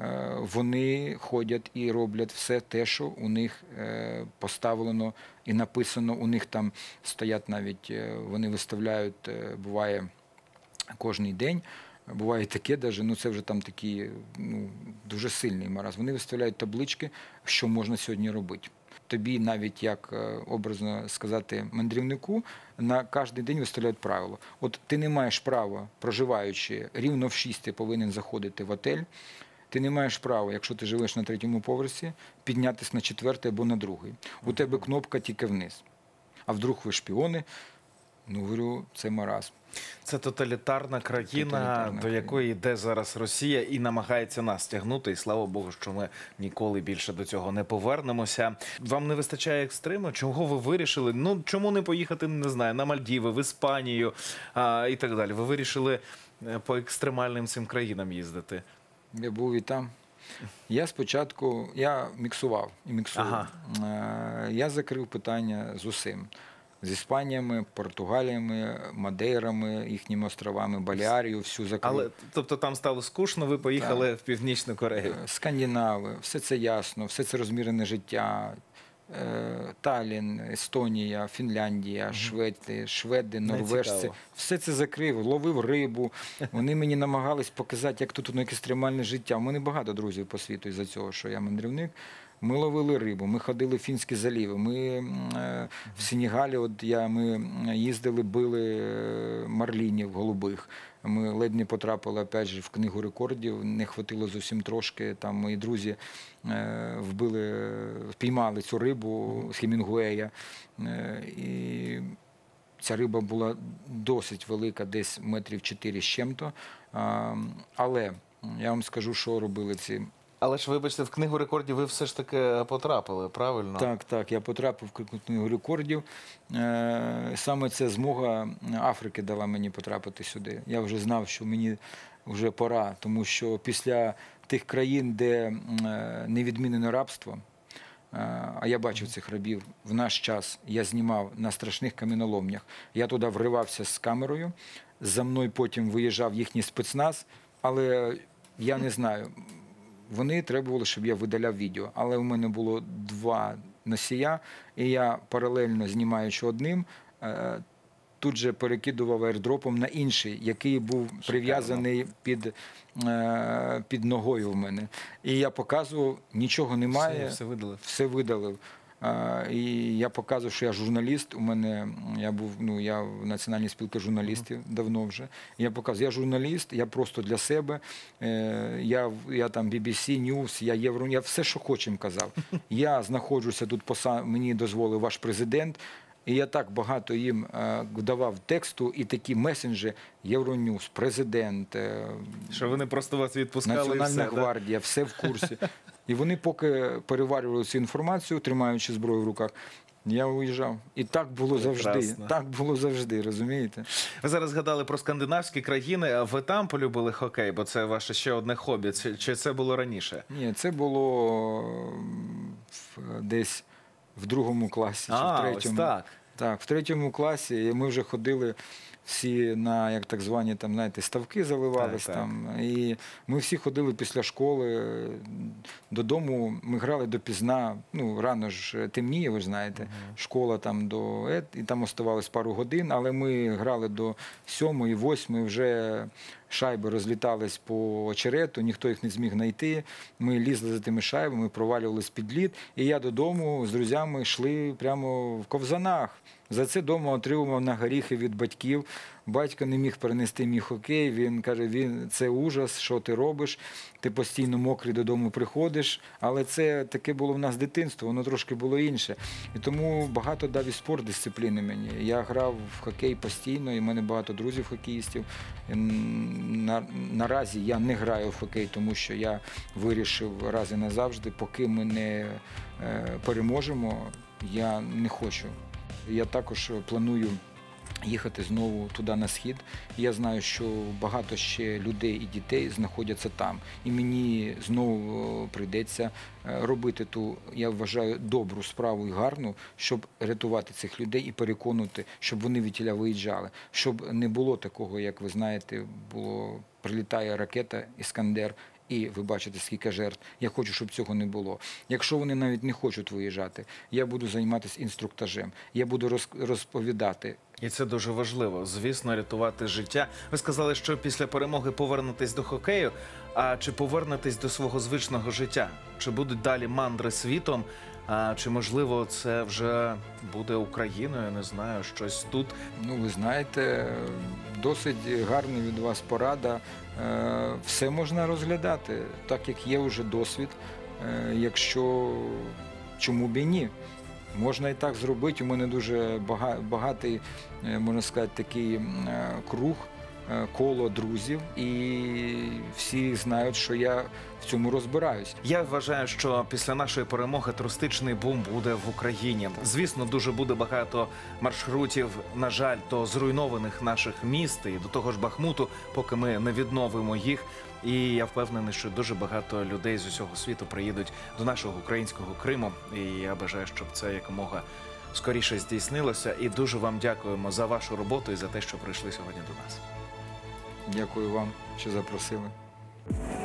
Вони ходять і роблять все те, що у них поставлено і написано. У них там стоять навіть, вони виставляють, буває, кожний день. Буває таке, даже, ну це вже там такий ну, дуже сильний маразм. Вони виставляють таблички, що можна сьогодні робити. Тобі навіть, як образно сказати, мандрівнику, на кожен день виставляють правило. От ти не маєш права, проживаючи, рівно в шість ти повинен заходити в готель. Ти не маєш права, якщо ти живеш на третьому поверсі, піднятися на четвертий або на другий. У тебе кнопка тільки вниз. А вдруг ви шпіони? Ну, говорю, це маразм. Це тоталітарна країна, Тоталітарна до якої йде зараз Росія і намагається нас тягнути. І слава Богу, що ми ніколи більше до цього не повернемося. Вам не вистачає екстриму? Чого ви вирішили? Ну, чому не поїхати, не знаю, на Мальдіви, в Іспанію а, і так далі? Ви вирішили по екстремальним цим країнам їздити? Я був і там. Я спочатку, я міксував і міксую. Ага. Я закрив питання з усім. З Іспаніями, Португаліями, Мадейрами, їхніми островами, Баліарію, всю закрив. Але, тобто там стало скучно, ви поїхали так в Північну Корею? Скандинави, все це ясно, все це розмірене життя. Таллін, Естонія, Фінляндія, угу. Шведи, шведи, норвежці. Все це закрив, ловив рибу. Вони мені намагались показати, як тут екстремальне життя. У мене багато друзів по світу із-за цього, що я мандрівник. Ми ловили рибу, ми ходили в Фінські заліви, ми е, в Сенегалі, от я, ми їздили, били марлінів голубих. Ми ледь не потрапили, опять же, в книгу рекордів, не хватило зовсім трошки. Там мої друзі е, вбили, впіймали цю рибу з Хемінгуея. Е, і ця риба була досить велика, десь метрів чотири з чим-то. Е, але я вам скажу, що робили ці. Але ж, вибачте, в книгу рекордів ви все ж таки потрапили, правильно? Так, так, я потрапив в книгу рекордів. Саме ця змога Африки дала мені потрапити сюди. Я вже знав, що мені вже пора, тому що після тих країн, де не відмінено рабство, а я бачив цих рабів в наш час, я знімав на страшних каміноломнях. Я туди вривався з камерою, за мною потім виїжджав їхній спецназ, але я не знаю. Вони требували, щоб я видаляв відео, але у мене було два носія, і я паралельно знімаючи одним, тут же перекидував аірдропом на інший, який був прив'язаний під, під ногою в мене. І я показував, нічого немає, все, все видалив. Все видалив. І я показував, що я журналіст. У мене я був, ну я в Національній спілці журналістів давно вже. І я показував, я журналіст, я просто для себе. Я, я там бі бі сі News, я Євро, я все, що хочем казав. Я знаходжуся тут, мені дозволив ваш президент. І я так багато їм давав тексту і такі месенджі, Євроньюз, президент, що вони просто вас відпускали, Національна і все, гвардія, да? все в курсі. І вони поки переварювали цю інформацію, тримаючи зброю в руках, я уїжджав. І так було Прекрасно. завжди. Так було завжди, розумієте? Ви зараз згадали про скандинавські країни, а ви там полюбили хокей, бо це ваше ще одне хобі. Чи це було раніше? Ні, це було десь в другому класі, чи а, в третьому. Ось так. Так, в третьому класі ми вже ходили всі на, як так звані, там, знаєте, ставки заливались так, там. Так. І ми всі ходили після школи додому, ми грали допізна, ну, рано ж темніє, ви ж знаєте, угу. Школа там до, і там оставалось пару годин, але ми грали до сьомої, восьмої, вже шайби розлітались по очерету, ніхто їх не зміг знайти. Ми лізли за тими шайбами, провалювались під лід, і я додому з друзями йшли прямо в ковзанах. За це вдома отримував на горіхи від батьків. Батько не міг перенести мій хокей. Він каже, він, це ужас, що ти робиш, ти постійно мокрий додому приходиш. Але це таке було в нас дитинство, воно трошки було інше. І тому багато дав і спорт дисципліни мені. Я грав в хокей постійно, і в мене багато друзів-хокеїстів. На, наразі я не граю в хокей, тому що я вирішив раз і назавжди, поки ми не е, переможемо, я не хочу. Я також планую їхати знову туди на схід. Я знаю, що багато ще людей і дітей знаходяться там. І мені знову прийдеться робити ту, я вважаю, добру справу і гарну, щоб рятувати цих людей і переконувати, щоб вони відтіля виїжджали. Щоб не було такого, як ви знаєте, було, прилітає ракета «Іскандер», і ви бачите, скільки жертв. Я хочу, щоб цього не було. Якщо вони навіть не хочуть виїжджати, я буду займатися інструктажем, я буду розповідати. І це дуже важливо, звісно, рятувати життя. Ви сказали, що після перемоги повернетесь до хокею, а чи повернетесь до свого звичного життя? Чи будуть далі мандри світом? А чи, можливо, це вже буде Україною, не знаю, щось тут? Ну, ви знаєте, досить гарна від вас порада. Все можна розглядати, так як є вже досвід. Якщо, чому б і ні? Можна і так зробити. У мене дуже багатий, можна сказати, такий круг, коло друзів, і всі знають, що я в цьому розбираюсь. Я вважаю, що після нашої перемоги туристичний бум буде в Україні. Звісно, дуже буде багато маршрутів, на жаль, до зруйнованих наших міст і до того ж Бахмуту, поки ми не відновимо їх. І я впевнений, що дуже багато людей з усього світу приїдуть до нашого українського Криму. І я бажаю, щоб це якомога скоріше здійснилося. І дуже вам дякуємо за вашу роботу і за те, що прийшли сьогодні до нас. Дякую вам, що запросили.